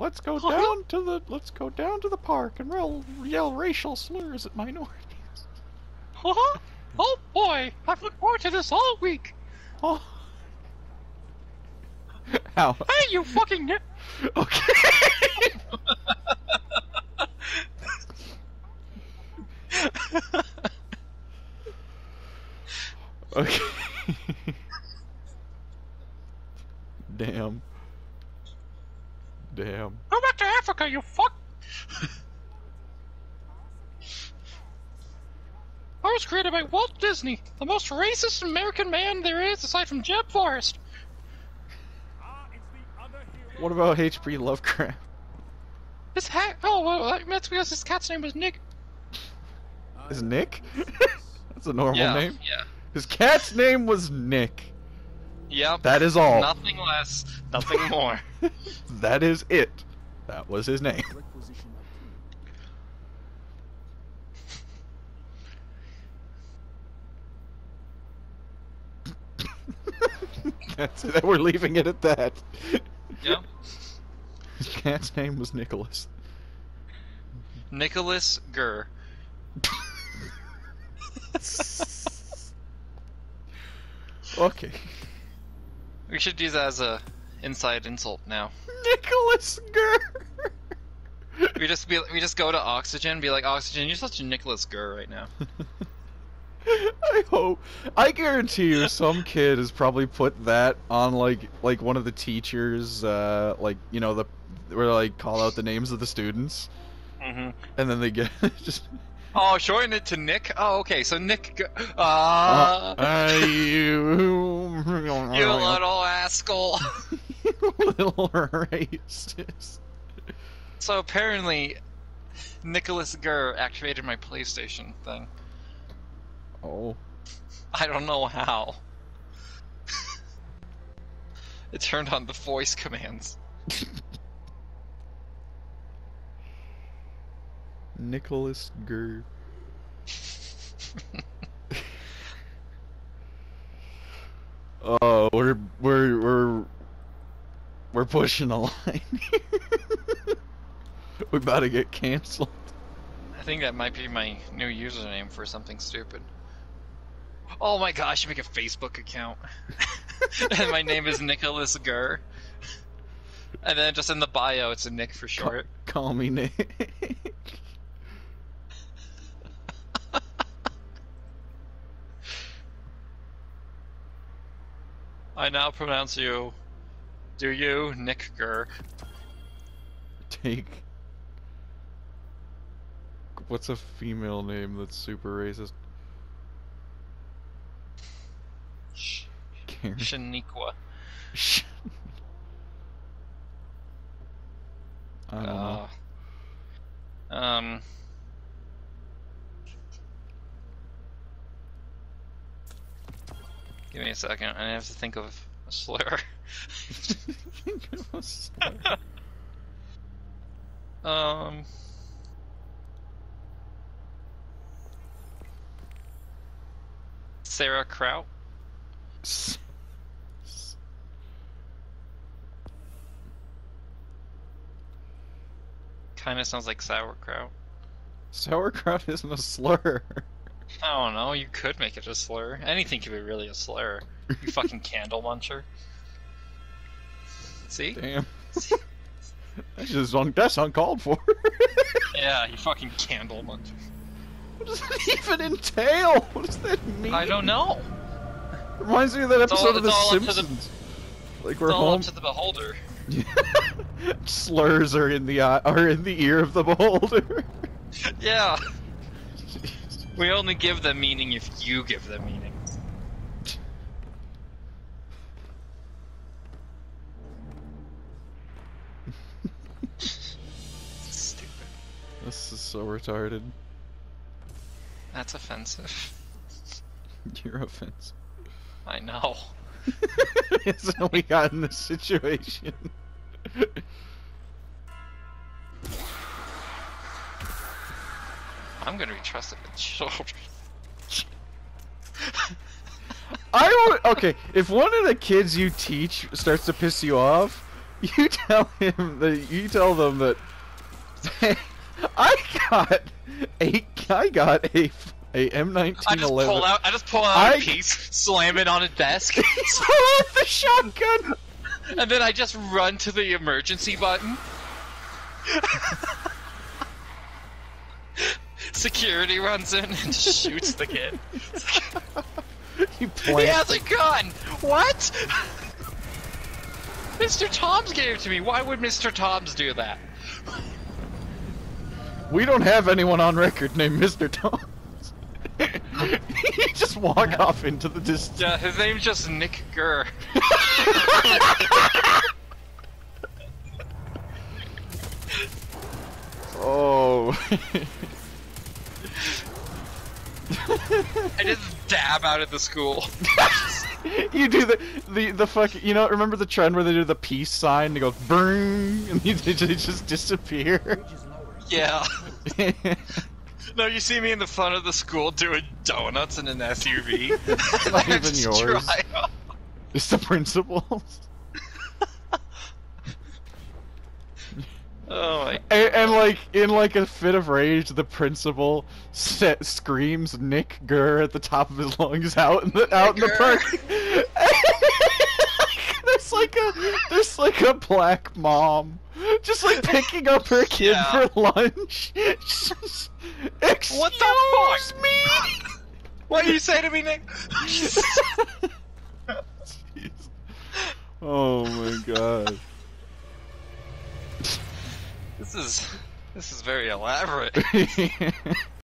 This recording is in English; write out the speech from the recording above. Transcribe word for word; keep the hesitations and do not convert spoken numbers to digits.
let's go down to the let's go down to the park and yell, yell racial slurs at minorities. Huh? Oh boy, I've looked forward to this all week. Oh. How? Hey, you fucking nit. Okay. Okay. Damn. Damn. Go back to Africa, you fuck. I was created by Walt Disney, the most racist American man there is aside from Jeb Forrest. What about H P Lovecraft? His hat. Oh, well, that's because his cat's name was Nick. Is Nick? That's a normal Yeah, name. yeah. His cat's name was Nick. Yep. That is all. Nothing less, nothing more. That is it. That was his name. That's it. We're leaving it at that. Yep. His cat's name was Nicholas. Nicholas Gurr. Okay. We should use that as a inside insult now. Nicholas Gurr. We just be we just go to Oxygen, and be like, Oxygen, you're such a Nicholas Gurr right now. I hope. I guarantee you, some kid has probably put that on like like one of the teachers, uh, like you know the where they, like call out the names of the students, Mm-hmm. and then they get just. Oh, shorten it to Nick. Oh, okay. So Nick. G uh, uh, you, you little asshole. You little racist. So apparently, Nicholas Gurr activated my PlayStation thing. Oh. I don't know how. It turned on the voice commands. Nicholas Gurr. Oh, we're we're we're we're pushing a line. We're about to get canceled. I think that might be my new username for something stupid. Oh my gosh, I should make a Facebook account. And my name is Nicholas Gurr. And then just in the bio, it's a Nick for short. Call, call me Nick. I now pronounce you, do you, Nick Gurr. Take. What's a female name that's super racist? Sh Karen. Shaniqua. Sh I don't know. Uh, um. Give me a second. I have to think of a slur. um. Sarah Kraut. Kind of sounds like sauerkraut. Sauerkraut isn't a slur. I don't know, you could make it a slur. Anything could be really a slur. You fucking candle muncher. See? Damn. That's just un that's uncalled for. Yeah, you fucking candle muncher. What does that even entail? What does that mean? I don't know. Reminds me of that It's episode all- of The it's all up to the- Simpsons. Like we're It's all home. up to the beholder. Slurs are in the eye, are in the ear of the beholder. Yeah. We only give them meaning if you give them meaning. Stupid. This is so retarded. That's offensive. You're offensive. I know. So we got in this situation. I'm gonna be trusted with children. I would, okay, if one of the kids you teach starts to piss you off, You tell him that you tell them that I got a I got a a M I nineteen just eleven. pull out. I just pull out I- a piece, slam it on a desk, Pull out the shotgun. and then I just run to the emergency button. Security runs in and shoots the kid. You He plant. has a gun! What? Mister Toms gave it to me. Why would Mister Toms do that? We don't have anyone on record named Mister Thomas. You just walk off into the distance. Yeah, his name's just Nick Gurr. Oh. I just dab out of the school. You do the the the fuck. You know, remember the trend where they do the peace sign? They go burn, and they just, they just disappear. Yeah. No, you see me in the front of the school doing donuts in an S U V. Not even yours. Try off. It's the principal's. Oh my. And, and like in like a fit of rage, the principal sa screams Nick Gurr at the top of his lungs out in the out in the Gurr. park. There's like a there's like a black mom just like picking up her kid Yeah. for lunch. Excuse What the fuck? me. What you say to me, Nick? Jeez. Oh my god. This is this is very elaborate.